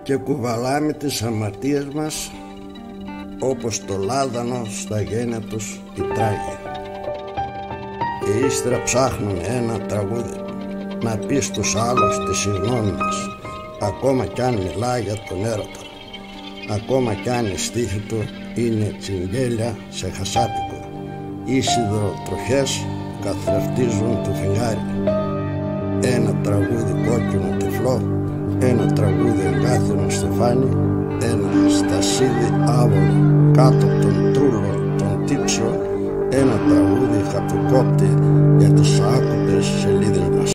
και κουβαλάμε τις αμαρτίες μας όπως το λάδανο στα γένια τους οι τράγοι. Και ύστερα ψάχνουμε ένα τραγούδι να πει στους άλλους τη συγγνώμη μας, ακόμα κι αν μιλάει για τον έρωτα, ακόμα κι αν η στίχη του είναι τσιγγέλια σε χασάπικο ή σιδηροτροχές καθρεφτίζουν το φεγγάρι. Ένα τραγούδι κόκκινο τυφλό, ένα τραγούδι εγκάθινο στεφάνι, ένα στασίδι άβολο κάτω από τον τρούλο των τύψεων, ένα τραγούδι χαπτοκόπτη για τις άκουπες σελίδες μας.